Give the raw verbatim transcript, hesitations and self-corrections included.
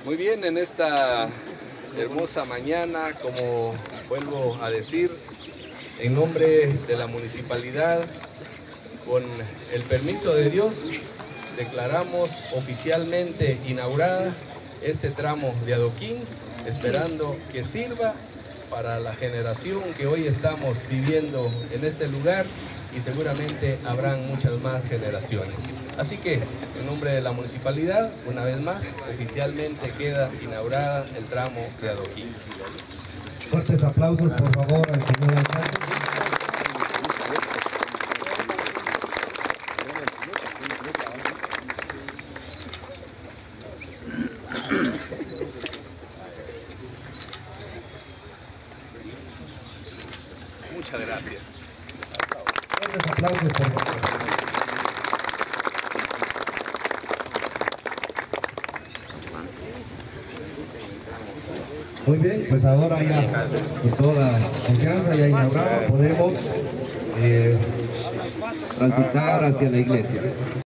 Muy bien, en esta hermosa mañana, como vuelvo a decir, en nombre de la municipalidad, con el permiso de Dios, declaramos oficialmente inaugurada este tramo de adoquín, esperando que sirva para la generación que hoy estamos viviendo en este lugar y seguramente habrán muchas más generaciones. Así que, en nombre de la municipalidad, una vez más, oficialmente queda inaugurada el tramo de adoquín. Fuertes aplausos, por favor, al señor alcalde. Muchas gracias. Fuertes aplausos, por favor. Muy bien, pues ahora ya con toda confianza, ya inaugurado, podemos eh, transitar hacia la iglesia.